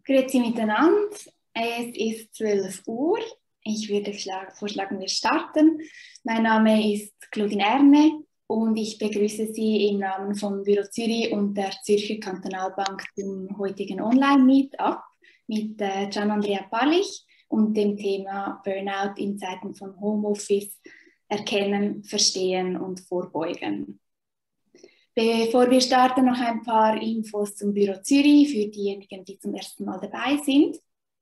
Grüezi miteinander. Es ist 12 Uhr. Ich würde vorschlagen, wir starten. Mein Name ist Claudine Erne und ich begrüße Sie im Namen vom Büro Zürich und der Zürcher Kantonalbank zum heutigen Online-Meetup mit Gian Andrea Pallich und dem Thema Burnout in Zeiten von Homeoffice erkennen, verstehen und vorbeugen. Bevor wir starten, noch ein paar Infos zum Büro Zürich für diejenigen, die zum ersten Mal dabei sind.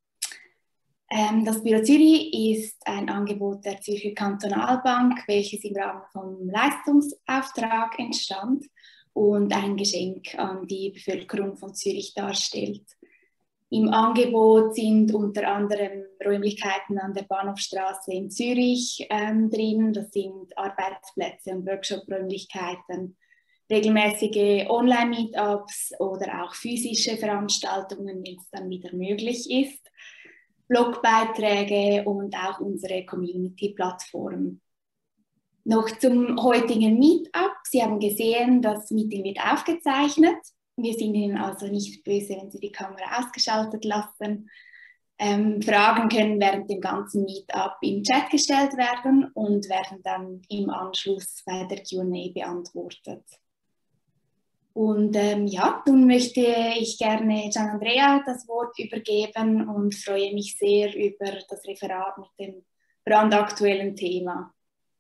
Das Büro Zürich ist ein Angebot der Zürcher Kantonalbank, welches im Rahmen vom Leistungsauftrag entstand und ein Geschenk an die Bevölkerung von Zürich darstellt. Im Angebot sind unter anderem Räumlichkeiten an der Bahnhofstraße in Zürich drin. Das sind Arbeitsplätze und Workshop-Räumlichkeiten, regelmäßige Online-Meetups oder auch physische Veranstaltungen, wenn es dann wieder möglich ist, Blogbeiträge und auch unsere Community-Plattform. Noch zum heutigen Meetup. Sie haben gesehen, das Meeting wird aufgezeichnet. Wir sind Ihnen also nicht böse, wenn Sie die Kamera ausgeschaltet lassen. Fragen können während dem ganzen Meetup im Chat gestellt werden und werden dann im Anschluss bei der Q&A beantwortet. Und nun möchte ich gerne Gian Andrea das Wort übergeben und freue mich sehr über das Referat mit dem brandaktuellen Thema.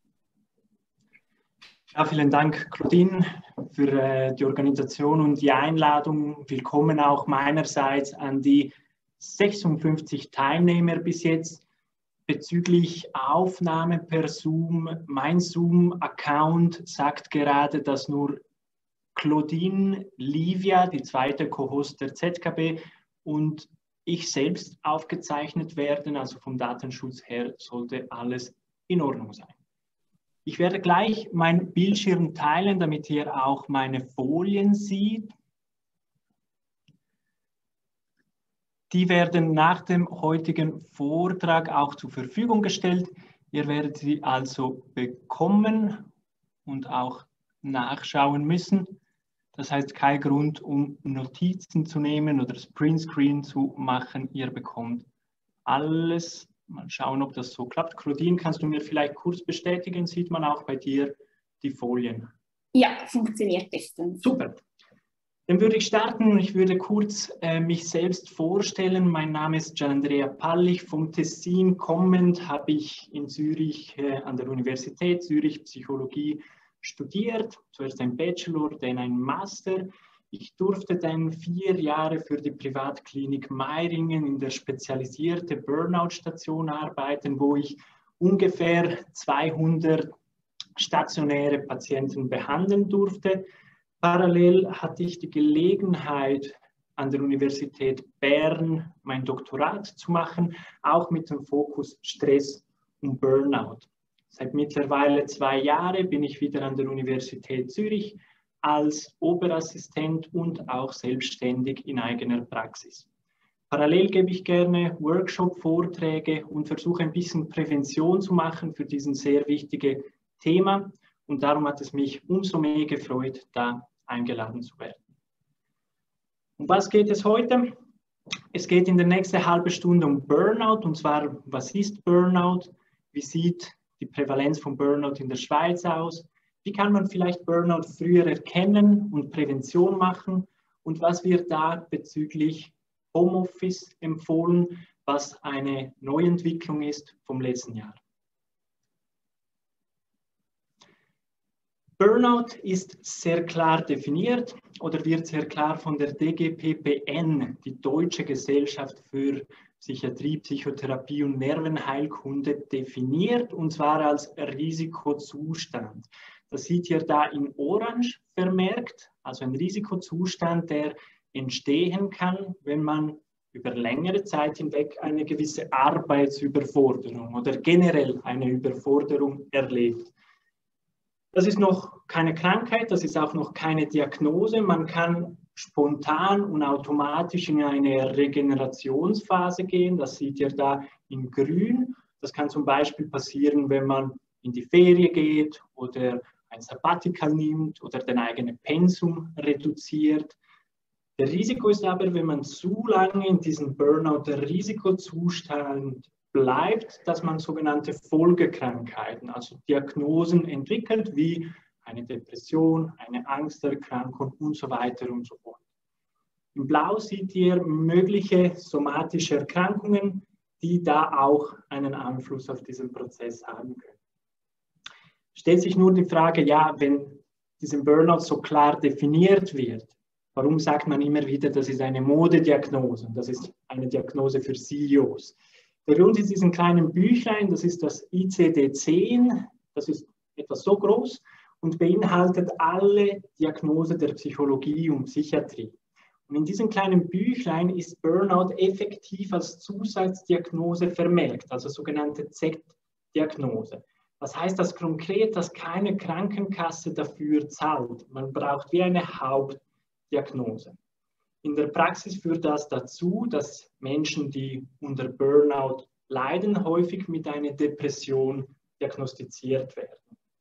Ja, vielen Dank, Claudine, für die Organisation und die Einladung. Willkommen auch meinerseits an die 56 Teilnehmer bis jetzt. Bezüglich Aufnahme per Zoom, mein Zoom-Account sagt gerade, dass nur Claudine, Livia, die zweite Co-Host der ZKB, und ich selbst aufgezeichnet werden. Also vom Datenschutz her sollte alles in Ordnung sein. Ich werde gleich meinen Bildschirm teilen, damit ihr auch meine Folien seht. Die werden nach dem heutigen Vortrag auch zur Verfügung gestellt. Ihr werdet sie also bekommen und auch nachschauen müssen. Das heißt, kein Grund, um Notizen zu nehmen oder Printscreen zu machen. Ihr bekommt alles. Mal schauen, ob das so klappt. Claudine, kannst du mir vielleicht kurz bestätigen? Sieht man auch bei dir die Folien? Ja, funktioniert bestens. Super. Dann würde ich starten und ich würde kurz mich selbst vorstellen. Mein Name ist Gian Andrea Pallich. Vom Tessin kommend habe ich in Zürich an der Universität Zürich Psychologie studiert. Zuerst ein Bachelor, dann ein Master. Ich durfte dann 4 Jahre für die Privatklinik Meiringen in der spezialisierten Burnout-Station arbeiten, wo ich ungefähr 200 stationäre Patienten behandeln durfte. Parallel hatte ich die Gelegenheit, an der Universität Bern mein Doktorat zu machen, auch mit dem Fokus Stress und Burnout. Seit mittlerweile 2 Jahren bin ich wieder an der Universität Zürich als Oberassistent und auch selbstständig in eigener Praxis. Parallel gebe ich gerne Workshop-Vorträge und versuche ein bisschen Prävention zu machen für diesen sehr wichtigen Thema. Und darum hat es mich umso mehr gefreut, da eingeladen zu werden. Um was geht es heute? Es geht in der nächsten halben Stunde um Burnout. Und zwar, was ist Burnout? Wie sieht die Prävalenz von Burnout in der Schweiz aus? Wie kann man vielleicht Burnout früher erkennen und Prävention machen? Und was wird da bezüglich Homeoffice empfohlen, was eine Neuentwicklung ist vom letzten Jahr? Burnout ist sehr klar definiert oder wird sehr klar von der DGPPN, die Deutsche Gesellschaft für Psychiatrie, Psychotherapie und Nervenheilkunde, definiert, und zwar als Risikozustand. Das seht ihr da in Orange vermerkt, also ein Risikozustand, der entstehen kann, wenn man über längere Zeit hinweg eine gewisse Arbeitsüberforderung oder generell eine Überforderung erlebt. Das ist noch keine Krankheit, das ist auch noch keine Diagnose. Man kann spontan und automatisch in eine Regenerationsphase gehen. Das seht ihr da in grün. Das kann zum Beispiel passieren, wenn man in die Ferie geht oder ein Sabbatical nimmt oder den eigenen Pensum reduziert. Der Risiko ist aber, wenn man zu lange in diesem Burnout-Risikozustand bleibt, dass man sogenannte Folgekrankheiten, also Diagnosen entwickelt, wie eine Depression, eine Angsterkrankung und so weiter und so fort. In Blau seht ihr mögliche somatische Erkrankungen, die da auch einen Einfluss auf diesen Prozess haben können. Stellt sich nur die Frage, ja, wenn dieser Burnout so klar definiert wird, warum sagt man immer wieder, das ist eine Modediagnose, das ist eine Diagnose für CEOs? Der Grund ist diesen kleinen Büchlein, das ist das ICD-10, das ist etwas so groß und beinhaltet alle Diagnosen der Psychologie und Psychiatrie. Und in diesem kleinen Büchlein ist Burnout effektiv als Zusatzdiagnose vermerkt, also sogenannte Z-Diagnose. Das heißt das konkret, dass keine Krankenkasse dafür zahlt. Man braucht wie eine Hauptdiagnose. In der Praxis führt das dazu, dass Menschen, die unter Burnout leiden, häufig mit einer Depression diagnostiziert werden.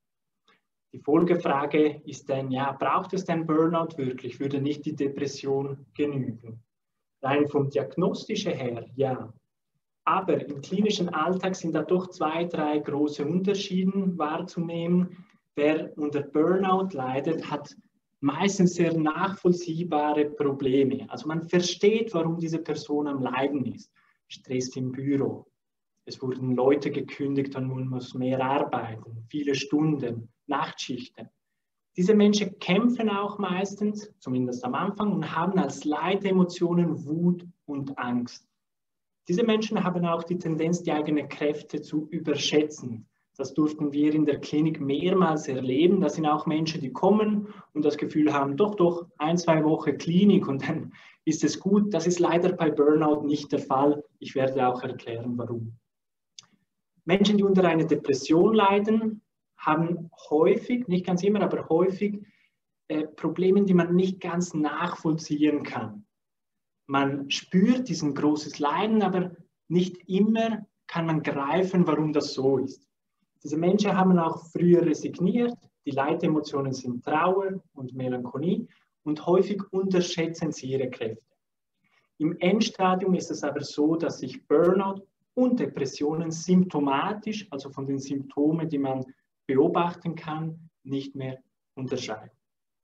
Die Folgefrage ist dann, ja, braucht es denn Burnout wirklich? Würde nicht die Depression genügen? Rein vom Diagnostischen her, ja. Aber im klinischen Alltag sind da doch 2, 3 große Unterschiede wahrzunehmen. Wer unter Burnout leidet, hat meistens sehr nachvollziehbare Probleme. Also man versteht, warum diese Person am Leiden ist. Stress im Büro. Es wurden Leute gekündigt und man muss mehr arbeiten, viele Stunden, Nachtschichten. Diese Menschen kämpfen auch meistens, zumindest am Anfang, und haben als Leidemotionen Wut und Angst. Diese Menschen haben auch die Tendenz, die eigenen Kräfte zu überschätzen. Das durften wir in der Klinik mehrmals erleben. Das sind auch Menschen, die kommen und das Gefühl haben, doch, 1, 2 Wochen Klinik und dann ist es gut. Das ist leider bei Burnout nicht der Fall. Ich werde auch erklären, warum. Menschen, die unter einer Depression leiden, haben häufig, nicht ganz immer, aber häufig Probleme, die man nicht ganz nachvollziehen kann. Man spürt diesen großes Leiden, aber nicht immer kann man greifen, warum das so ist. Diese Menschen haben auch früher resigniert, die Leidemotionen sind Trauer und Melancholie und häufig unterschätzen sie ihre Kräfte. Im Endstadium ist es aber so, dass sich Burnout und Depressionen symptomatisch, also von den Symptomen, die man beobachten kann, nicht mehr unterscheiden.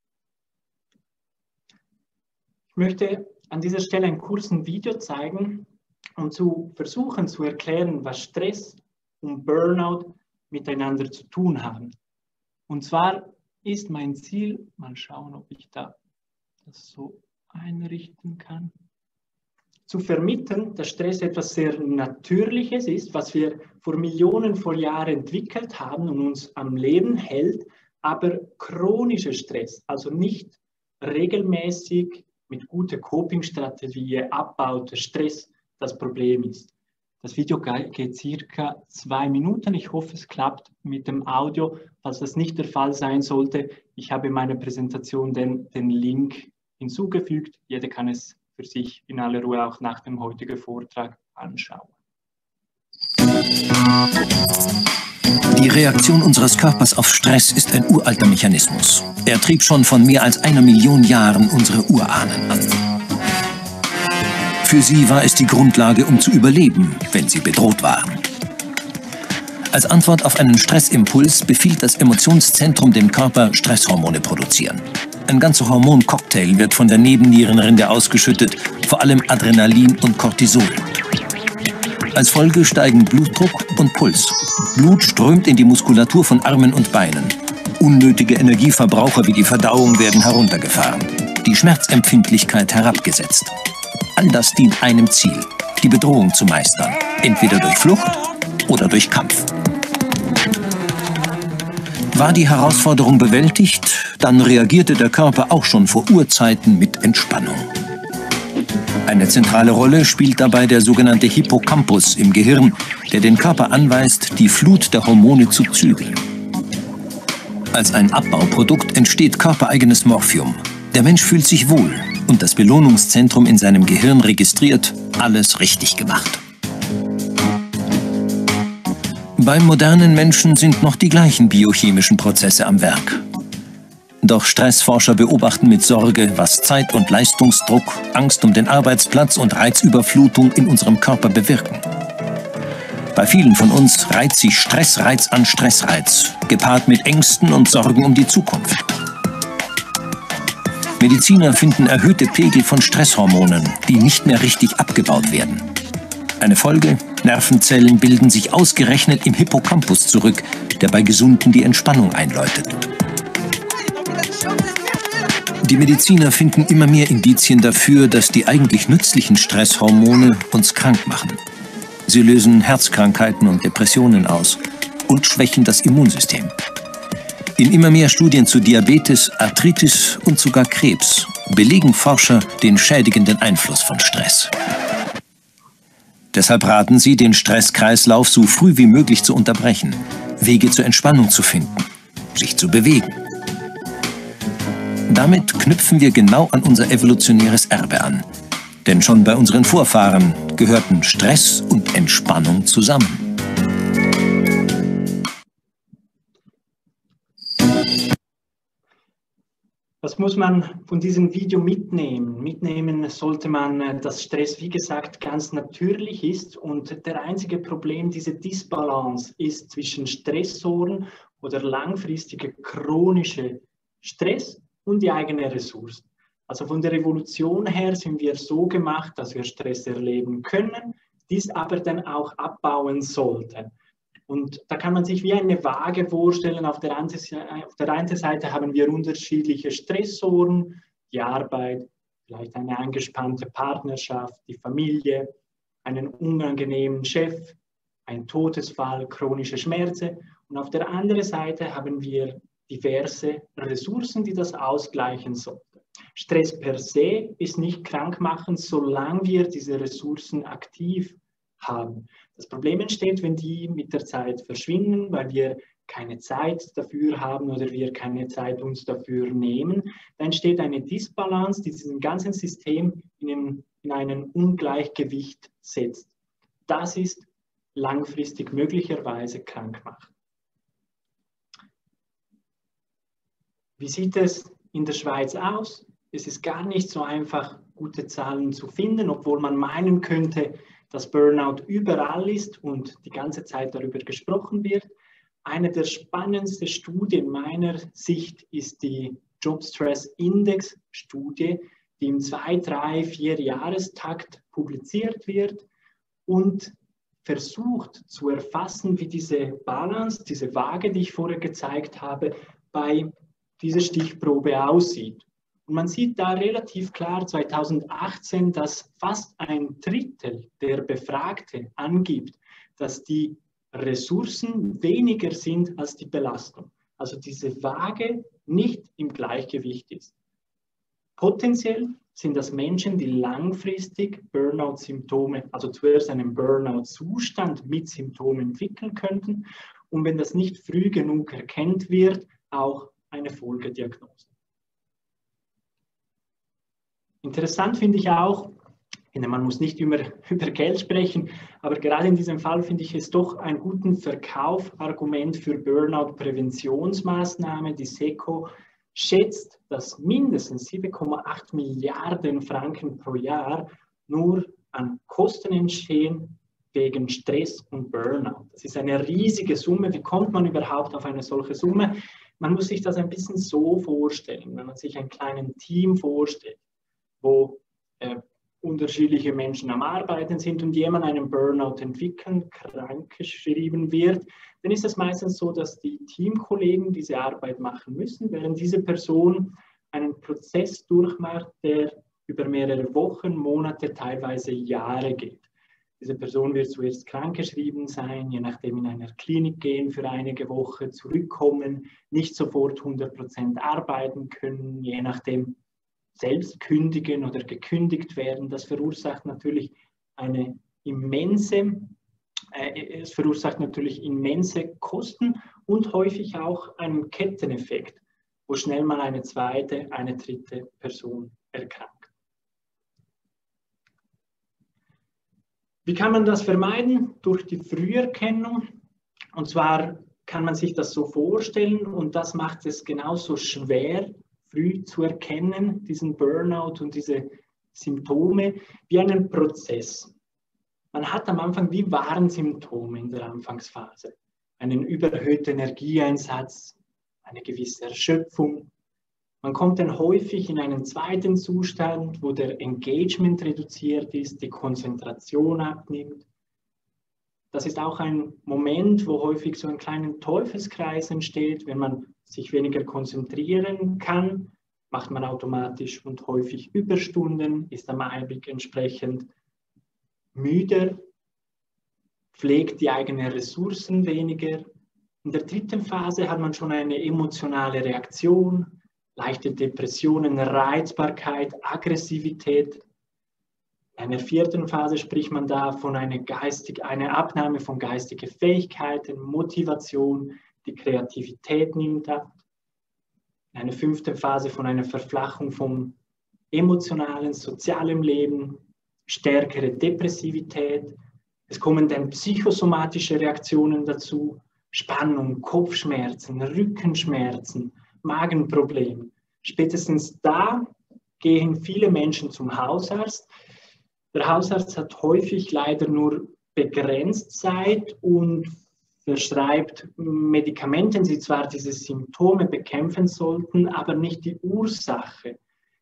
Ich möchte an dieser Stelle einen kurzen Video zeigen, um zu versuchen zu erklären, was Stress und Burnout miteinander zu tun haben. Und zwar ist mein Ziel, mal schauen, ob ich da das so einrichten kann, zu vermitteln, dass Stress etwas sehr Natürliches ist, was wir vor Millionen von Jahren entwickelt haben und uns am Leben hält, aber chronischer Stress, also nicht regelmäßig mit guter Coping-Strategie abbauter Stress das Problem ist. Das Video geht circa 2 Minuten. Ich hoffe, es klappt mit dem Audio. Falls das nicht der Fall sein sollte, ich habe in meiner Präsentation den Link hinzugefügt. Jeder kann es für sich in aller Ruhe auch nach dem heutigen Vortrag anschauen. Die Reaktion unseres Körpers auf Stress ist ein uralter Mechanismus. Er trieb schon von mehr als 1 Million Jahren unsere Urahnen an. Für sie war es die Grundlage, um zu überleben, wenn sie bedroht waren. Als Antwort auf einen Stressimpuls befiehlt das Emotionszentrum dem Körper, Stresshormone produzieren. Ein ganzer Hormoncocktail wird von der Nebennierenrinde ausgeschüttet, vor allem Adrenalin und Cortisol. Als Folge steigen Blutdruck und Puls. Blut strömt in die Muskulatur von Armen und Beinen. Unnötige Energieverbraucher wie die Verdauung werden heruntergefahren. Die Schmerzempfindlichkeit herabgesetzt. All das dient einem Ziel, die Bedrohung zu meistern. Entweder durch Flucht oder durch Kampf. War die Herausforderung bewältigt, dann reagierte der Körper auch schon vor Urzeiten mit Entspannung. Eine zentrale Rolle spielt dabei der sogenannte Hippocampus im Gehirn, der den Körper anweist, die Flut der Hormone zu zügeln. Als ein Abbauprodukt entsteht körpereigenes Morphium. Der Mensch fühlt sich wohl und das Belohnungszentrum in seinem Gehirn registriert, alles richtig gemacht. Beim modernen Menschen sind noch die gleichen biochemischen Prozesse am Werk. Doch Stressforscher beobachten mit Sorge, was Zeit- und Leistungsdruck, Angst um den Arbeitsplatz und Reizüberflutung in unserem Körper bewirken. Bei vielen von uns reiht sich Stressreiz an Stressreiz, gepaart mit Ängsten und Sorgen um die Zukunft. Mediziner finden erhöhte Pegel von Stresshormonen, die nicht mehr richtig abgebaut werden. Eine Folge: Nervenzellen bilden sich ausgerechnet im Hippocampus zurück, der bei Gesunden die Entspannung einläutet. Die Mediziner finden immer mehr Indizien dafür, dass die eigentlich nützlichen Stresshormone uns krank machen. Sie lösen Herzkrankheiten und Depressionen aus und schwächen das Immunsystem. In immer mehr Studien zu Diabetes, Arthritis und sogar Krebs belegen Forscher den schädigenden Einfluss von Stress. Deshalb raten sie, den Stresskreislauf so früh wie möglich zu unterbrechen, Wege zur Entspannung zu finden, sich zu bewegen. Damit knüpfen wir genau an unser evolutionäres Erbe an. Denn schon bei unseren Vorfahren gehörten Stress und Entspannung zusammen. Was muss man von diesem Video mitnehmen? Mitnehmen sollte man, dass Stress, wie gesagt, ganz natürlich ist und der einzige Problem, diese Disbalance ist zwischen Stressoren oder langfristiger chronischer Stress und die eigenen Ressourcen. Also von der Evolution her sind wir so gemacht, dass wir Stress erleben können, dies aber dann auch abbauen sollten. Und da kann man sich wie eine Waage vorstellen. Auf der einen Seite haben wir unterschiedliche Stressoren, die Arbeit, vielleicht eine angespannte Partnerschaft, die Familie, einen unangenehmen Chef, ein Todesfall, chronische Schmerzen. Und auf der anderen Seite haben wir diverse Ressourcen, die das ausgleichen sollten. Stress per se ist nicht krankmachend, solange wir diese Ressourcen aktiv haben. Das Problem entsteht, wenn die mit der Zeit verschwinden, weil wir keine Zeit dafür haben oder wir keine Zeit uns dafür nehmen. Dann entsteht eine Disbalance, die diesem ganzen System in einen Ungleichgewicht setzt. Das ist langfristig möglicherweise krankmachend. Wie sieht es in der Schweiz aus? Es ist gar nicht so einfach, gute Zahlen zu finden, obwohl man meinen könnte, dass Burnout überall ist und die ganze Zeit darüber gesprochen wird. Eine der spannendsten Studien meiner Sicht ist die Job Stress Index Studie, die im 2-, 3-, 4-Jahrestakt publiziert wird und versucht zu erfassen, wie diese Balance, diese Waage, die ich vorher gezeigt habe, bei dieser Stichprobe aussieht. Und man sieht da relativ klar 2018, dass fast 1/3 der Befragten angibt, dass die Ressourcen weniger sind als die Belastung. Also diese Waage nicht im Gleichgewicht ist. Potenziell sind das Menschen, die langfristig Burnout-Symptome, also zuerst einen Burnout-Zustand mit Symptomen entwickeln könnten und wenn das nicht früh genug erkannt wird, auch eine Folgediagnose. Interessant finde ich auch, man muss nicht über Geld sprechen, aber gerade in diesem Fall finde ich es doch ein gutes Verkaufargument für Burnout-Präventionsmaßnahmen. Die SECO schätzt, dass mindestens 7,8 Milliarden Franken pro Jahr nur an Kosten entstehen wegen Stress und Burnout. Das ist eine riesige Summe. Wie kommt man überhaupt auf eine solche Summe? Man muss sich das ein bisschen so vorstellen, wenn man sich ein kleines Team vorstellt, wo unterschiedliche Menschen am Arbeiten sind und jemand einen Burnout entwickeln, krankgeschrieben wird, dann ist es meistens so, dass die Teamkollegen diese Arbeit machen müssen, während diese Person einen Prozess durchmacht, der über mehrere Wochen, Monate, teilweise Jahre geht. Diese Person wird zuerst krankgeschrieben sein, je nachdem in einer Klinik gehen für einige Wochen, zurückkommen, nicht sofort 100% arbeiten können, je nachdem selbst kündigen oder gekündigt werden. Das verursacht natürlich immense Kosten und häufig auch einen Ketteneffekt, wo schnell mal eine zweite, eine dritte Person erkrankt. Wie kann man das vermeiden? Durch die Früherkennung. Und zwar kann man sich das so vorstellen und das macht es genauso schwer, früh zu erkennen, diesen Burnout und diese Symptome, wie einen Prozess. Man hat am Anfang wie Warnsymptome in der Anfangsphase. Einen überhöhten Energieeinsatz, eine gewisse Erschöpfung. Man kommt dann häufig in einen zweiten Zustand, wo der Engagement reduziert ist, die Konzentration abnimmt. Das ist auch ein Moment, wo häufig so ein kleiner Teufelskreis entsteht. Wenn man sich weniger konzentrieren kann, macht man automatisch und häufig Überstunden, ist am Abend entsprechend müder, pflegt die eigenen Ressourcen weniger. In der dritten Phase hat man schon eine emotionale Reaktion, leichte Depressionen, Reizbarkeit, Aggressivität. In einer vierten Phase spricht man da von einer Abnahme von geistigen Fähigkeiten, Motivation, die Kreativität nimmt ab. In einer fünften Phase von einer Verflachung vom emotionalen, sozialen Leben, stärkere Depressivität. Es kommen dann psychosomatische Reaktionen dazu, Spannung, Kopfschmerzen, Rückenschmerzen, Magenprobleme. Spätestens da gehen viele Menschen zum Hausarzt. Der Hausarzt hat häufig leider nur begrenzt Zeit und verschreibt Medikamente, die zwar diese Symptome bekämpfen sollten, aber nicht die Ursache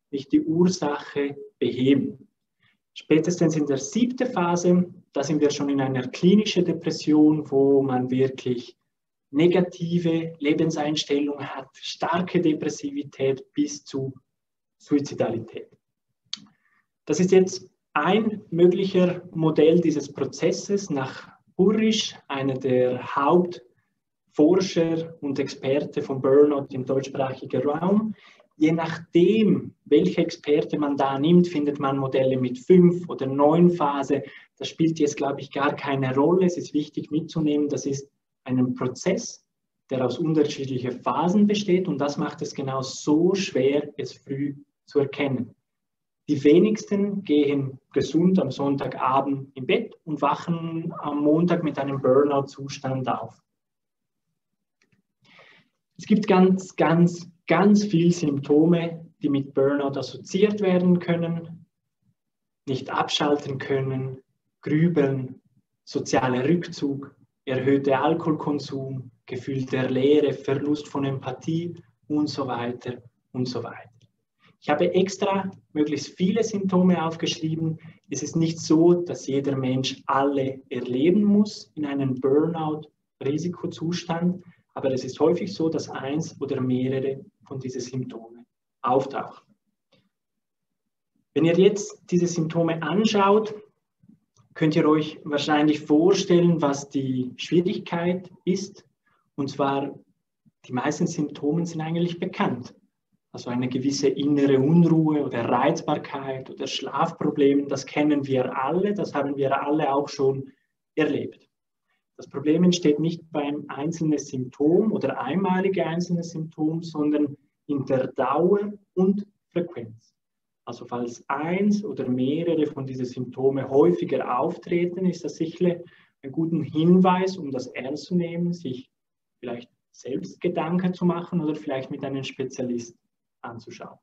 beheben. Spätestens in der 7. Phase, da sind wir schon in einer klinischen Depression, wo man wirklich negative Lebenseinstellung hat, starke Depressivität bis zu Suizidalität. Das ist jetzt ein möglicher Modell dieses Prozesses nach Burrisch, einer der Hauptforscher und Experte von Burnout im deutschsprachigen Raum. Je nachdem, welche Experte man da nimmt, findet man Modelle mit 5 oder 9 Phasen. Das spielt jetzt, glaube ich, gar keine Rolle. Es ist wichtig mitzunehmen, das ist ein Prozess, der aus unterschiedlichen Phasen besteht und das macht es genau so schwer, es früh zu erkennen. Die wenigsten gehen gesund am Sonntagabend im Bett und wachen am Montag mit einem Burnout-Zustand auf. Es gibt ganz viele Symptome, die mit Burnout assoziiert werden können. Nicht abschalten können, grübeln, sozialer Rückzug, erhöhter Alkoholkonsum, Gefühl der Leere, Verlust von Empathie und so weiter und so weiter. Ich habe extra möglichst viele Symptome aufgeschrieben. Es ist nicht so, dass jeder Mensch alle erleben muss in einem Burnout-Risikozustand, aber es ist häufig so, dass eins oder mehrere von diesen Symptomen auftauchen. Wenn ihr jetzt diese Symptome anschaut, könnt ihr euch wahrscheinlich vorstellen, was die Schwierigkeit ist. Und zwar, die meisten Symptome sind eigentlich bekannt. Also eine gewisse innere Unruhe oder Reizbarkeit oder Schlafprobleme, das kennen wir alle, das haben wir alle auch schon erlebt. Das Problem entsteht nicht beim einzelnen Symptom oder einmalige einzelne Symptom, sondern in der Dauer und Frequenz. Also falls eins oder mehrere von diesen Symptomen häufiger auftreten, ist das sicher ein guter Hinweis, um das ernst zu nehmen, sich vielleicht selbst Gedanken zu machen oder vielleicht mit einem Spezialist anzuschauen.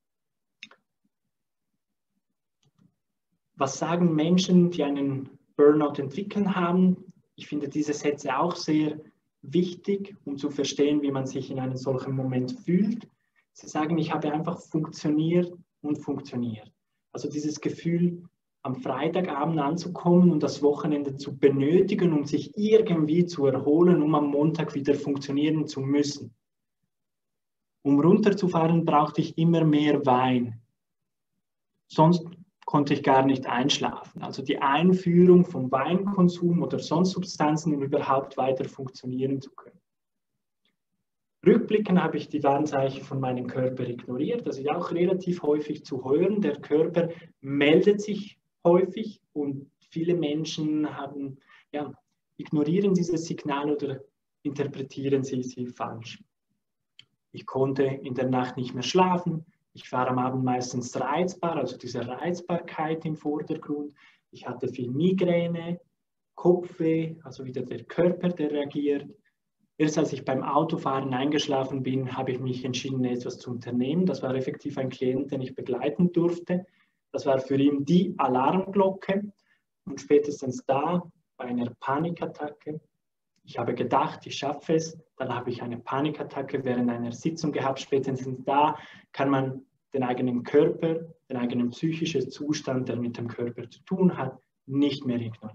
Was sagen Menschen, die einen Burnout entwickeln haben? Ich finde diese Sätze auch sehr wichtig, um zu verstehen, wie man sich in einem solchen Moment fühlt. Sie sagen, ich habe einfach funktioniert und funktioniert. Also dieses Gefühl, am Freitagabend anzukommen und das Wochenende zu benötigen, um sich irgendwie zu erholen, um am Montag wieder funktionieren zu müssen. Um runterzufahren, brauchte ich immer mehr Wein. Sonst konnte ich gar nicht einschlafen. Also die Einführung von Weinkonsum oder sonst Substanzen, um überhaupt weiter funktionieren zu können. Rückblickend habe ich die Warnzeichen von meinem Körper ignoriert. Das ist auch relativ häufig zu hören. Der Körper meldet sich häufig und viele Menschen ignorieren diese Signale oder interpretieren sie falsch. Ich konnte in der Nacht nicht mehr schlafen. Ich war am Abend meistens reizbar, also diese Reizbarkeit im Vordergrund. Ich hatte viel Migräne, Kopfweh, also wieder der Körper, der reagiert. Erst als ich beim Autofahren eingeschlafen bin, habe ich mich entschieden, etwas zu unternehmen. Das war effektiv ein Klient, den ich begleiten durfte. Das war für ihn die Alarmglocke. Und spätestens da, bei einer Panikattacke, ich habe gedacht, ich schaffe es, dann habe ich eine Panikattacke während einer Sitzung gehabt. Spätestens da kann man den eigenen Körper, den eigenen psychischen Zustand, der mit dem Körper zu tun hat, nicht mehr ignorieren.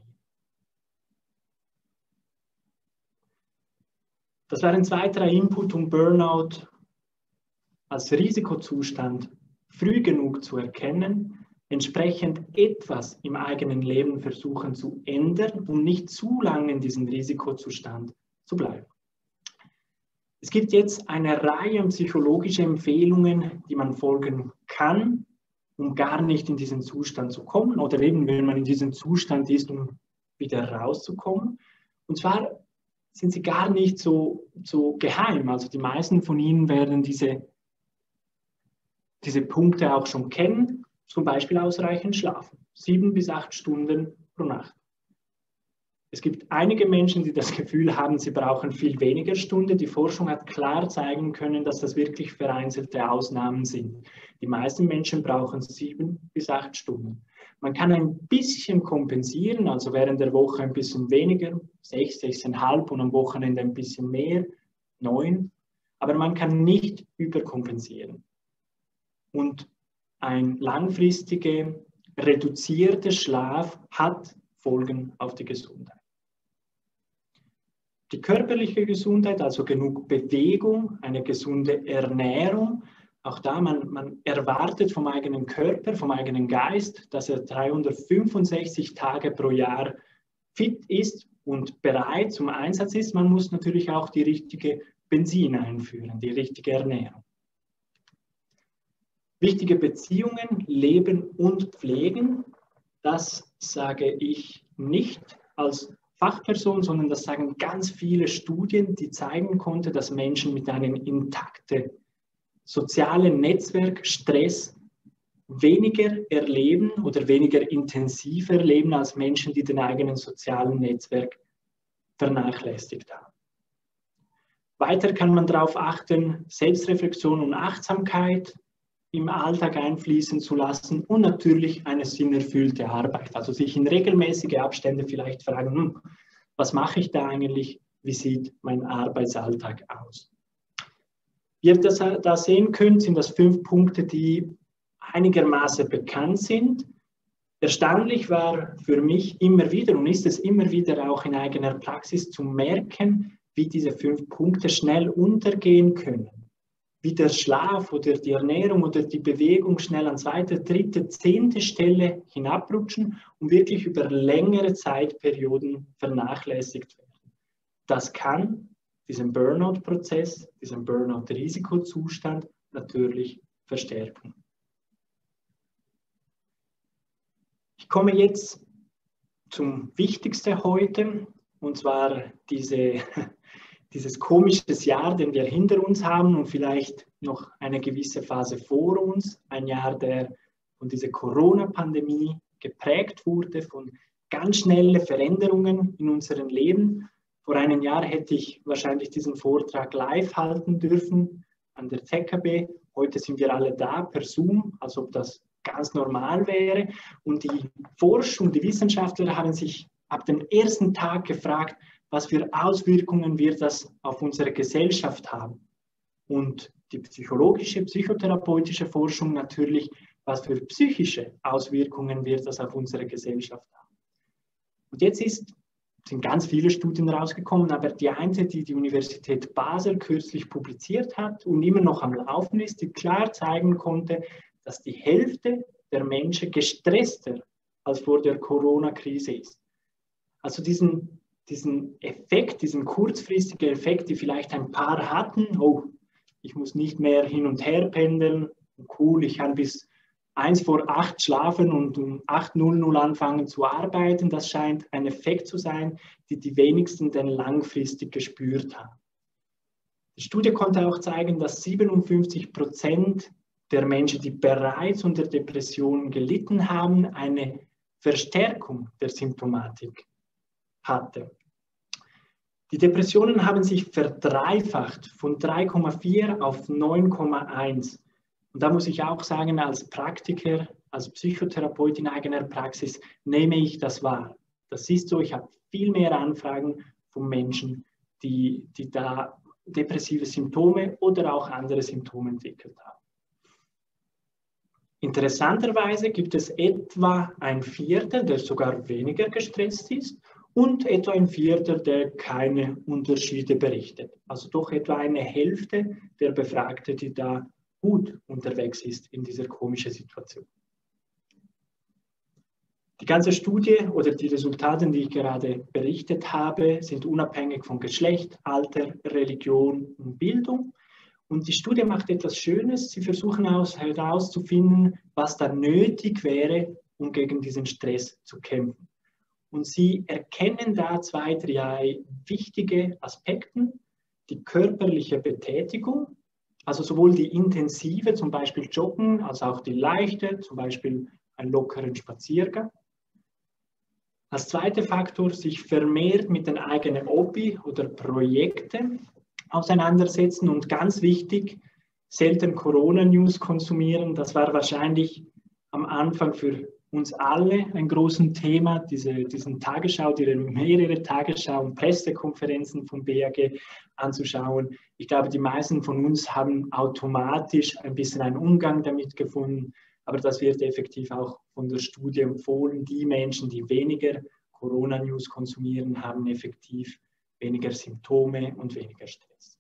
Das war ein zweiter Input, um Burnout als Risikozustand früh genug zu erkennen, entsprechend etwas im eigenen Leben versuchen zu ändern, um nicht zu lange in diesem Risikozustand zu bleiben. Es gibt jetzt eine Reihe an psychologischen Empfehlungen, die man folgen kann, um gar nicht in diesen Zustand zu kommen oder eben, wenn man in diesem Zustand ist, um wieder rauszukommen. Und zwar sind sie gar nicht so geheim. Also die meisten von Ihnen werden diese Punkte auch schon kennen, zum Beispiel ausreichend schlafen, 7 bis 8 Stunden pro Nacht. Es gibt einige Menschen, die das Gefühl haben, sie brauchen viel weniger Stunden. Die Forschung hat klar zeigen können, dass das wirklich vereinzelte Ausnahmen sind. Die meisten Menschen brauchen 7 bis 8 Stunden. Man kann ein bisschen kompensieren, also während der Woche ein bisschen weniger, 6, 6,5 und am Wochenende ein bisschen mehr, 9. Aber man kann nicht überkompensieren. Und ein langfristiger, reduzierter Schlaf hat Folgen auf die Gesundheit. Die körperliche Gesundheit, also genug Bewegung, eine gesunde Ernährung, auch da, man erwartet vom eigenen Körper, vom eigenen Geist, dass er 365 Tage pro Jahr fit ist und bereit zum Einsatz ist. Man muss natürlich auch die richtige Benzin einführen, die richtige Ernährung. Wichtige Beziehungen, Leben und Pflegen, das sage ich nicht als Fachperson, sondern das sagen ganz viele Studien, die zeigen konnten, dass Menschen mit einem intakten sozialen Netzwerk Stress weniger erleben oder weniger intensiv erleben als Menschen, die den eigenen sozialen Netzwerk vernachlässigt haben. Weiter kann man darauf achten, Selbstreflexion und Achtsamkeit im Alltag einfließen zu lassen und natürlich eine sinnerfüllte Arbeit. Also sich in regelmäßige Abstände vielleicht fragen, was mache ich da eigentlich, wie sieht mein Arbeitsalltag aus? Wie ihr das da sehen könnt, sind das 5 Punkte, die einigermaßen bekannt sind. Erstaunlich war für mich immer wieder und ist es immer wieder auch in eigener Praxis zu merken, wie diese 5 Punkte schnell untergehen können. Wie der Schlaf oder die Ernährung oder die Bewegung schnell an 2., 3., 10. Stelle hinabrutschen und wirklich über längere Zeitperioden vernachlässigt werden. Das kann diesen Burnout-Prozess, diesen Burnout-Risikozustand natürlich verstärken. Ich komme jetzt zum Wichtigsten heute, und zwar dieses komische Jahr, den wir hinter uns haben und vielleicht noch eine gewisse Phase vor uns. Ein Jahr, der von dieser Corona-Pandemie geprägt wurde, von ganz schnellen Veränderungen in unserem Leben. Vor einem Jahr hätte ich wahrscheinlich diesen Vortrag live halten dürfen an der ZKB. Heute sind wir alle da per Zoom, als ob das ganz normal wäre. Und die Forschung, die Wissenschaftler haben sich ab dem ersten Tag gefragt, was für Auswirkungen wird das auf unsere Gesellschaft haben. Und die psychologische, psychotherapeutische Forschung natürlich, was für psychische Auswirkungen wird das auf unsere Gesellschaft haben. Und jetzt sind ganz viele Studien rausgekommen, aber die eine, die die Universität Basel kürzlich publiziert hat und immer noch am Laufen ist, die klar zeigen konnte, dass die Hälfte der Menschen gestresster als vor der Corona-Krise ist. Also diesen Effekt, diesen kurzfristigen Effekt, die vielleicht ein paar hatten, oh, ich muss nicht mehr hin und her pendeln, cool, ich kann bis 1 vor 8 schlafen und um 8:00 anfangen zu arbeiten, das scheint ein Effekt zu sein, die wenigsten denn langfristig gespürt haben. Die Studie konnte auch zeigen, dass 57% der Menschen, die bereits unter Depressionen gelitten haben, eine Verstärkung der Symptomatik hatte. Die Depressionen haben sich verdreifacht von 3,4 auf 9,1. Und da muss ich auch sagen, als Praktiker, als Psychotherapeut in eigener Praxis nehme ich das wahr. Das ist so, ich habe viel mehr Anfragen von Menschen, die da depressive Symptome oder auch andere Symptome entwickelt haben. Interessanterweise gibt es etwa ein Viertel, der sogar weniger gestresst ist und etwa ein Viertel, der keine Unterschiede berichtet. Also doch etwa eine Hälfte der Befragten, die da gut unterwegs ist in dieser komischen Situation. Die ganze Studie oder die Resultate, die ich gerade berichtet habe, sind unabhängig von Geschlecht, Alter, Religion und Bildung. Und die Studie macht etwas Schönes. Sie versuchen herauszufinden, was da nötig wäre, um gegen diesen Stress zu kämpfen. Und sie erkennen da 2, 3 wichtige Aspekte. Die körperliche Betätigung, also sowohl die intensive, zum Beispiel Joggen, als auch die leichte, zum Beispiel einen lockeren Spaziergang. Als zweiter Faktor, sich vermehrt mit den eigenen Hobby oder Projekten auseinandersetzen und ganz wichtig, selten Corona-News konsumieren. Das war wahrscheinlich am Anfang für uns alle ein großes Thema, diesen Tagesschau, mehrere Tagesschau- und Pressekonferenzen vom BAG anzuschauen. Ich glaube, die meisten von uns haben automatisch ein bisschen einen Umgang damit gefunden, aber das wird effektiv auch von der Studie empfohlen. Die Menschen, die weniger Corona-News konsumieren, haben effektiv weniger Symptome und weniger Stress.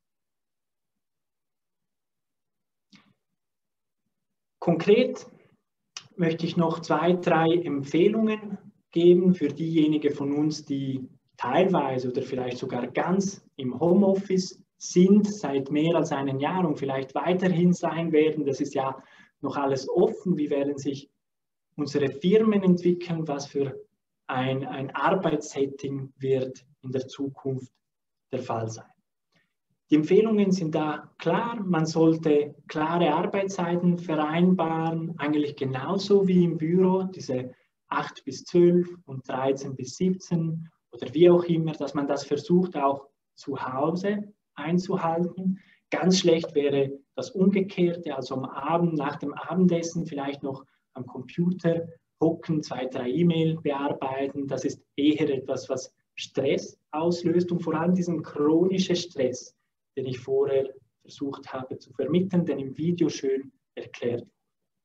Konkret möchte ich noch 2, 3 Empfehlungen geben für diejenigen von uns, die teilweise oder vielleicht sogar ganz im Homeoffice sind, seit mehr als einem Jahr und vielleicht weiterhin sein werden. Das ist ja noch alles offen. Wie werden sich unsere Firmen entwickeln? Was für ein Arbeitssetting wird in der Zukunft der Fall sein? Die Empfehlungen sind da klar. Man sollte klare Arbeitszeiten vereinbaren, eigentlich genauso wie im Büro, diese 8 bis 12 und 13 bis 17 oder wie auch immer, dass man das versucht auch zu Hause einzuhalten. Ganz schlecht wäre das Umgekehrte, also am Abend, nach dem Abendessen vielleicht noch am Computer hocken, 2, 3 E-Mail bearbeiten. Das ist eher etwas, was Stress auslöst und vor allem diesen chronischen Stress, den ich vorher versucht habe zu vermitteln, den im Video schön erklärt wurde.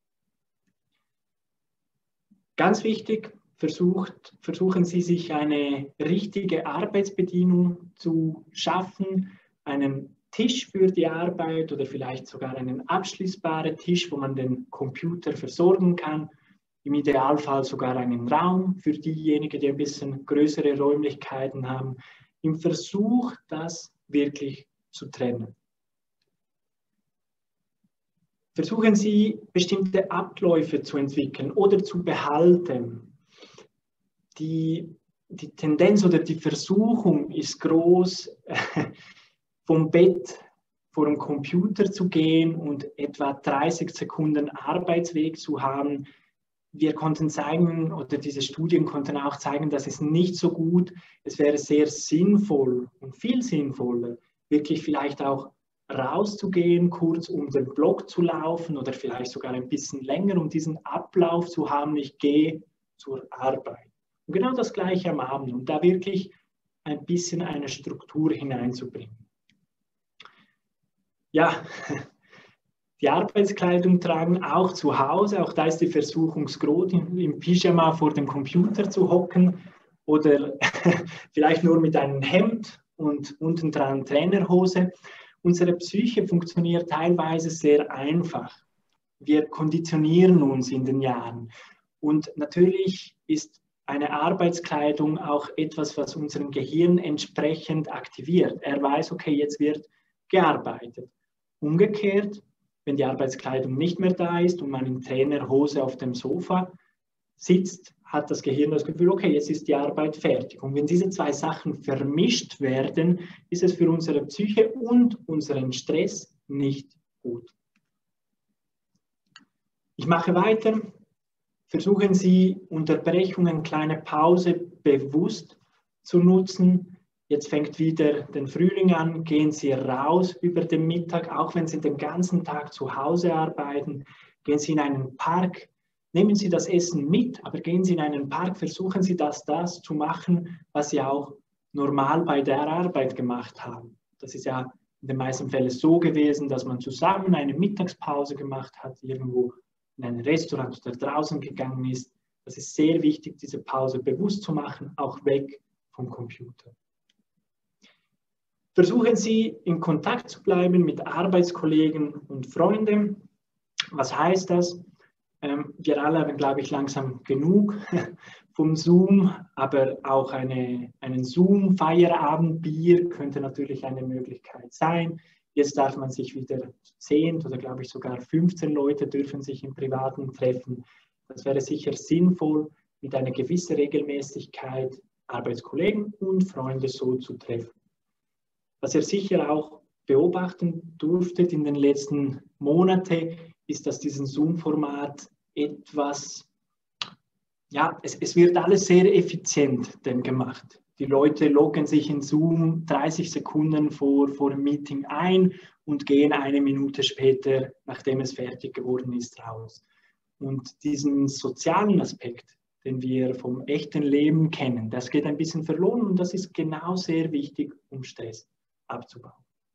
Ganz wichtig, versuchen Sie sich eine richtige Arbeitsbedienung zu schaffen, einen Tisch für die Arbeit oder vielleicht sogar einen abschließbaren Tisch, wo man den Computer versorgen kann. Im Idealfall sogar einen Raum für diejenigen, die ein bisschen größere Räumlichkeiten haben. Im Versuch, das wirklich zu trennen. Versuchen Sie, bestimmte Abläufe zu entwickeln oder zu behalten. Die Tendenz oder die Versuchung ist groß, vom Bett vor dem Computer zu gehen und etwa 30 Sekunden Arbeitsweg zu haben. Wir konnten zeigen, oder diese Studien konnten auch zeigen, das ist nicht so gut. Es wäre sehr sinnvoll und viel sinnvoller, wirklich vielleicht auch rauszugehen, kurz um den Block zu laufen oder vielleicht sogar ein bisschen länger, um diesen Ablauf zu haben, ich gehe zur Arbeit. Und genau das Gleiche am Abend, um da wirklich ein bisschen eine Struktur hineinzubringen. Ja, die Arbeitskleidung tragen, auch zu Hause, auch da ist die Versuchung groß, im Pyjama vor dem Computer zu hocken oder vielleicht nur mit einem Hemd und unten dran Trainerhose. Unsere Psyche funktioniert teilweise sehr einfach. Wir konditionieren uns in den Jahren. Und natürlich ist eine Arbeitskleidung auch etwas, was unserem Gehirn entsprechend aktiviert. Er weiß, okay, jetzt wird gearbeitet. Umgekehrt, wenn die Arbeitskleidung nicht mehr da ist und man in Trainerhose auf dem Sofa sitzt, hat das Gehirn das Gefühl, okay, jetzt ist die Arbeit fertig. Und wenn diese 2 Sachen vermischt werden, ist es für unsere Psyche und unseren Stress nicht gut. Ich mache weiter. Versuchen Sie, Unterbrechungen, kleine Pause bewusst zu nutzen. Jetzt fängt wieder der Frühling an, gehen Sie raus über den Mittag, auch wenn Sie den ganzen Tag zu Hause arbeiten, gehen Sie in einen Park, nehmen Sie das Essen mit, aber gehen Sie in einen Park, versuchen Sie das zu machen, was Sie auch normal bei der Arbeit gemacht haben. Das ist ja in den meisten Fällen so gewesen, dass man zusammen eine Mittagspause gemacht hat, irgendwo in ein Restaurant oder draußen gegangen ist. Das ist sehr wichtig, diese Pause bewusst zu machen, auch weg vom Computer. Versuchen Sie, in Kontakt zu bleiben mit Arbeitskollegen und Freunden. Was heißt das? Wir alle haben, glaube ich, langsam genug vom Zoom, aber auch einen Zoom-Feierabendbier könnte natürlich eine Möglichkeit sein. Jetzt darf man sich wieder 10 oder, glaube ich, sogar 15 Leute dürfen sich im Privaten treffen. Das wäre sicher sinnvoll, mit einer gewissen Regelmäßigkeit Arbeitskollegen und Freunde so zu treffen. Was ihr sicher auch beobachten durftet in den letzten Monaten, ist, dass dieses Zoom-Format etwas, ja, es wird alles sehr effizient denn gemacht. Die Leute loggen sich in Zoom 30 Sekunden vor dem Meeting ein und gehen 1 Minute später, nachdem es fertig geworden ist, raus. Und diesen sozialen Aspekt, den wir vom echten Leben kennen, das geht ein bisschen verloren und das ist genau sehr wichtig, um Stress abzubauen.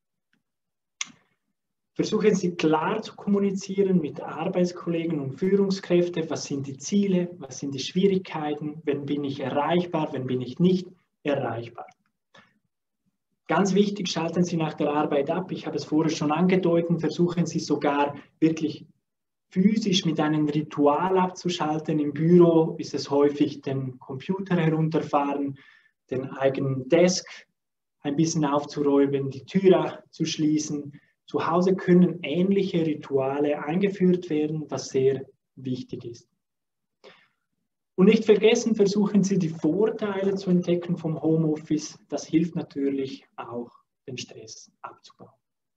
Versuchen Sie klar zu kommunizieren mit Arbeitskollegen und Führungskräften. Was sind die Ziele? Was sind die Schwierigkeiten? Wann bin ich erreichbar? Wann bin ich nicht erreichbar? Ganz wichtig, schalten Sie nach der Arbeit ab. Ich habe es vorher schon angedeutet. Versuchen Sie sogar wirklich physisch mit einem Ritual abzuschalten. Im Büro ist es häufig den Computer herunterfahren, den eigenen Desk ein bisschen aufzuräumen, die Tür zu schließen. Zu Hause können ähnliche Rituale eingeführt werden, was sehr wichtig ist. Und nicht vergessen, versuchen Sie die Vorteile zu entdecken vom Homeoffice. Das hilft natürlich auch, den Stress abzubauen.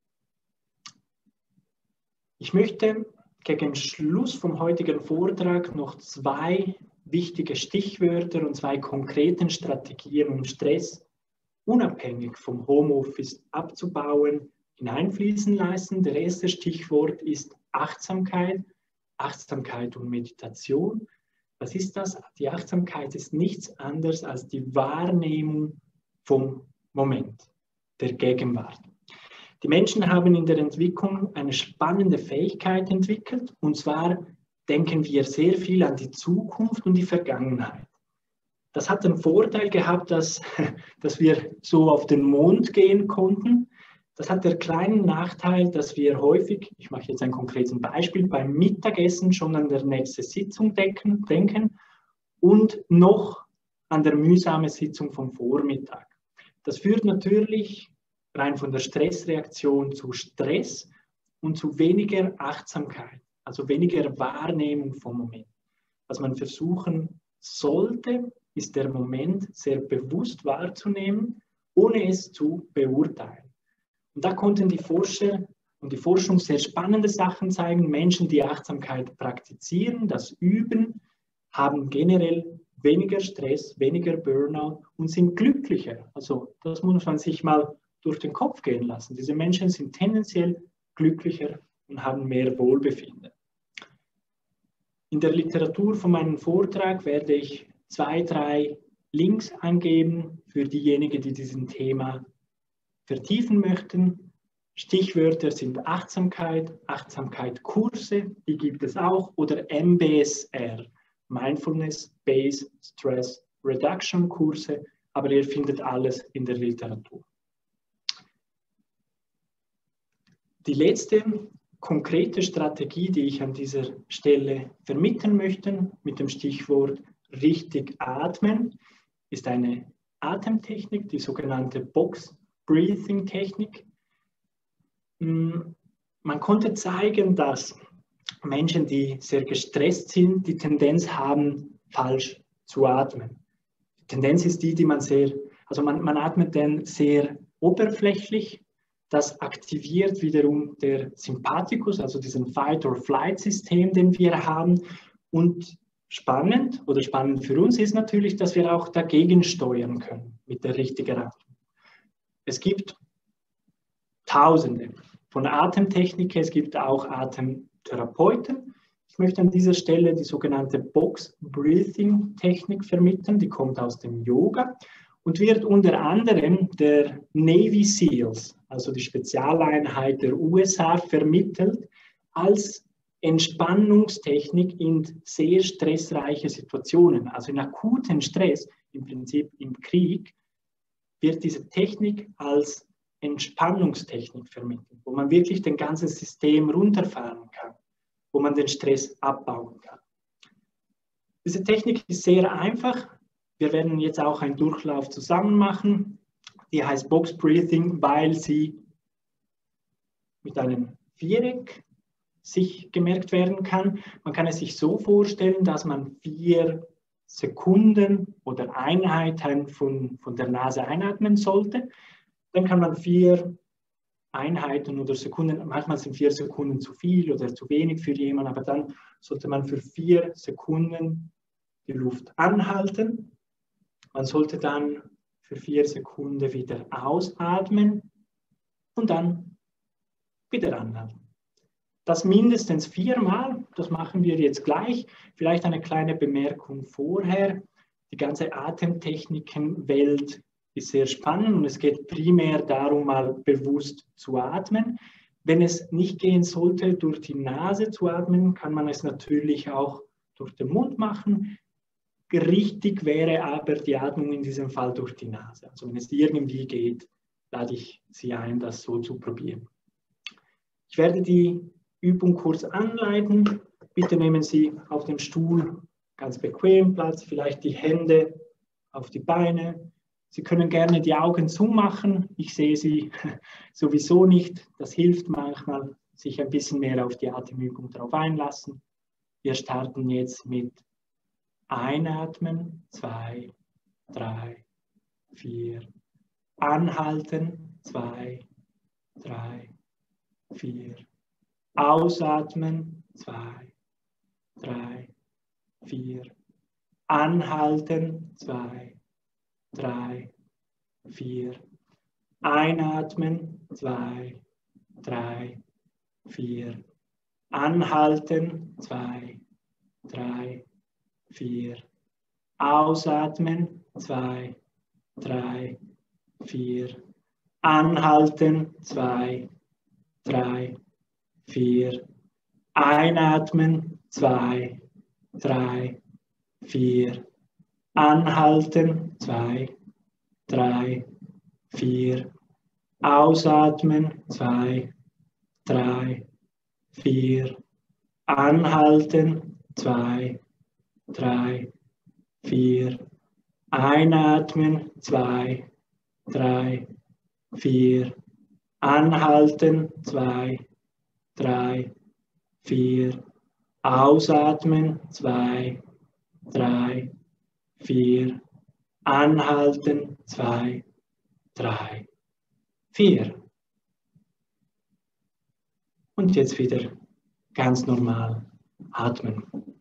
Ich möchte gegen Schluss vom heutigen Vortrag noch 2 wichtige Stichwörter und 2 konkreten Strategien, um Stress unabhängig vom Homeoffice abzubauen, hineinfließen lassen. Der erste Stichwort ist Achtsamkeit, Achtsamkeit und Meditation. Was ist das? Die Achtsamkeit ist nichts anderes als die Wahrnehmung vom Moment, der Gegenwart. Die Menschen haben in der Entwicklung eine spannende Fähigkeit entwickelt, und zwar denken wir sehr viel an die Zukunft und die Vergangenheit. Das hat den Vorteil gehabt, dass wir so auf den Mond gehen konnten. Das hat den kleinen Nachteil, dass wir häufig, ich mache jetzt ein konkretes Beispiel, beim Mittagessen schon an der nächste Sitzung denken und noch an der mühsame Sitzung vom Vormittag. Das führt natürlich rein von der Stressreaktion zu Stress und zu weniger Achtsamkeit, also weniger Wahrnehmung vom Moment. Was man versuchen sollte, ist der Moment sehr bewusst wahrzunehmen, ohne es zu beurteilen. Und da konnten die Forscher und die Forschung sehr spannende Sachen zeigen. Menschen, die Achtsamkeit praktizieren, das üben, haben generell weniger Stress, weniger Burnout und sind glücklicher. Also das muss man sich mal durch den Kopf gehen lassen. Diese Menschen sind tendenziell glücklicher und haben mehr Wohlbefinden. In der Literatur von meinem Vortrag werde ich 2, 3 Links angeben für diejenigen, die diesem Thema vertiefen möchten. Stichwörter sind Achtsamkeit, Achtsamkeit-Kurse, die gibt es auch, oder MBSR, Mindfulness-Based Stress Reduction Kurse, aber ihr findet alles in der Literatur. Die letzte konkrete Strategie, die ich an dieser Stelle vermitteln möchte, mit dem Stichwort richtig atmen, ist eine Atemtechnik, die sogenannte Box-Breathing-Technik. Man konnte zeigen, dass Menschen, die sehr gestresst sind, die Tendenz haben, falsch zu atmen. Die Tendenz ist die man man atmet dann sehr oberflächlich. Das aktiviert wiederum der Sympathikus, also diesen Fight-or-Flight-System, den wir haben. Und spannend für uns ist natürlich, dass wir auch dagegen steuern können mit der richtigen Atmung. Es gibt Tausende von Atemtechniken, es gibt auch Atemtherapeuten. Ich möchte an dieser Stelle die sogenannte Box-Breathing-Technik vermitteln, die kommt aus dem Yoga und wird unter anderem der Navy SEALs, also die Spezialeinheit der USA, vermittelt als Entspannungstechnik in sehr stressreiche Situationen. Also in akuten Stress, im Prinzip im Krieg, wird diese Technik als Entspannungstechnik vermittelt, wo man wirklich das ganze System runterfahren kann, wo man den Stress abbauen kann. Diese Technik ist sehr einfach. Wir werden jetzt auch einen Durchlauf zusammen machen. Die heißt Box Breathing, weil sie mit einem Viereck sich gemerkt werden kann. Man kann es sich so vorstellen, dass man 4 Sekunden oder Einheiten von der Nase einatmen sollte. Dann kann man 4 Einheiten oder Sekunden, manchmal sind 4 Sekunden zu viel oder zu wenig für jemanden, aber dann sollte man für 4 Sekunden die Luft anhalten. Man sollte dann für 4 Sekunden wieder ausatmen und dann wieder anhalten. Das mindestens 4-mal, das machen wir jetzt gleich. Vielleicht eine kleine Bemerkung vorher. Die ganze Atemtechnikenwelt ist sehr spannend und es geht primär darum, mal bewusst zu atmen. Wenn es nicht gehen sollte, durch die Nase zu atmen, kann man es natürlich auch durch den Mund machen. Richtig wäre aber die Atmung in diesem Fall durch die Nase. Also wenn es irgendwie geht, lade ich Sie ein, das so zu probieren. Ich werde die Übung kurz anleiten. Bitte nehmen Sie auf dem Stuhl ganz bequem Platz, vielleicht die Hände auf die Beine. Sie können gerne die Augen zumachen. Ich sehe Sie sowieso nicht. Das hilft manchmal, sich ein bisschen mehr auf die Atemübung drauf einlassen. Wir starten jetzt mit Einatmen, 2, 3, 4. Anhalten, 2, 3, 4. Ausatmen, 2, 3, 4. Anhalten, 2, 3, 4. Einatmen, 2, 3, 4. Anhalten, 2, 3, 4. Ausatmen, 2, 3, 4. Anhalten, 2, 3, 4. Einatmen, 2, 3, 4. Anhalten, 2, 3, 4. Ausatmen, 2, 3, 4. Anhalten, 2, 3, 4. Einatmen, 2, 3, 4. Anhalten, 2, 3, 4. Ausatmen, 2, 3, 4. Anhalten, 2, 3, 4. Und jetzt wieder ganz normal atmen.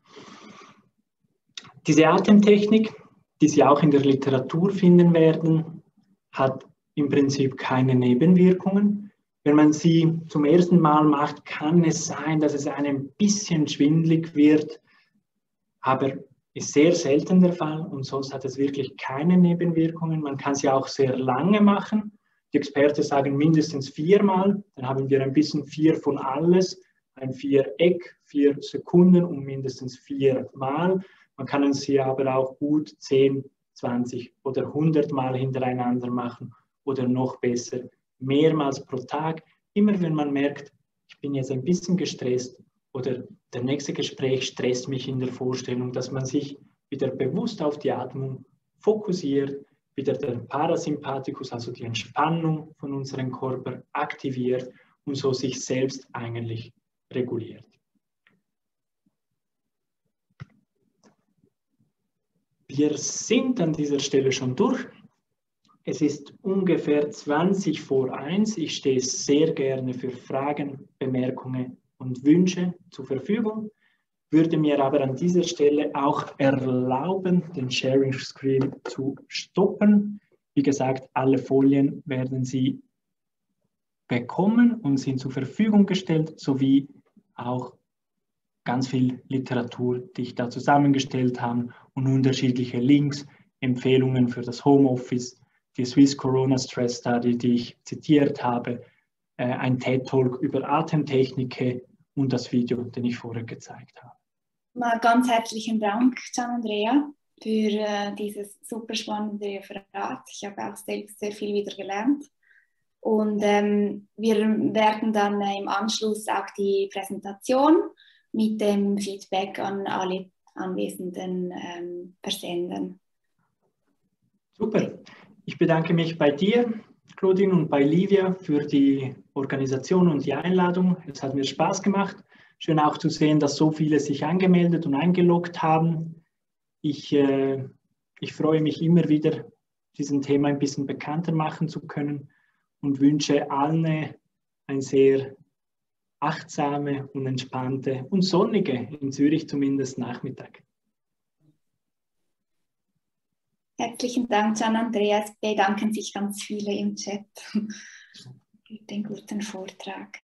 Diese Atemtechnik, die Sie auch in der Literatur finden werden, hat im Prinzip keine Nebenwirkungen. Wenn man sie zum ersten Mal macht, kann es sein, dass es einem ein bisschen schwindelig wird, aber ist sehr selten der Fall und sonst hat es wirklich keine Nebenwirkungen. Man kann sie auch sehr lange machen. Die Experten sagen mindestens 4-mal, dann haben wir ein bisschen 4 von alles, ein Viereck, 4 Sekunden und mindestens 4-mal. Man kann sie aber auch gut 10, 20 oder 100-mal hintereinander machen oder noch besser mehrmals pro Tag. Immer wenn man merkt, ich bin jetzt ein bisschen gestresst oder der nächste Gespräch stresst mich in der Vorstellung, dass man sich wieder bewusst auf die Atmung fokussiert, wieder der Parasympathikus, also die Entspannung von unserem Körper aktiviert und so sich selbst eigentlich reguliert. Wir sind an dieser Stelle schon durch. Es ist ungefähr 20 vor 1. Ich stehe sehr gerne für Fragen, Bemerkungen und Wünsche zur Verfügung, würde mir aber an dieser Stelle auch erlauben, den Sharing Screen zu stoppen. Wie gesagt, alle Folien werden Sie bekommen und sind zur Verfügung gestellt, sowie auch ganz viel Literatur, die ich da zusammengestellt habe und unterschiedliche Links, Empfehlungen für das Homeoffice, die Swiss Corona Stress Study, die ich zitiert habe, ein TED-Talk über Atemtechniken und das Video, den ich vorher gezeigt habe. Mal ganz herzlichen Dank, Gianandrea, für dieses super spannende Referat. Ich habe auch selbst sehr viel wieder gelernt. Und wir werden dann im Anschluss auch die Präsentation mit dem Feedback an alle Anwesenden versenden. Super. Ich bedanke mich bei dir, Claudine, und bei Livia für die Organisation und die Einladung. Es hat mir Spaß gemacht. Schön auch zu sehen, dass so viele sich angemeldet und eingeloggt haben. Ich freue mich immer wieder, diesem Thema ein bisschen bekannter machen zu können und wünsche allen eine sehr achtsame und entspannte und sonnige, in Zürich zumindest, Nachmittag. Herzlichen Dank, Gianandrea. Es bedanken sich ganz viele im Chat für den guten Vortrag.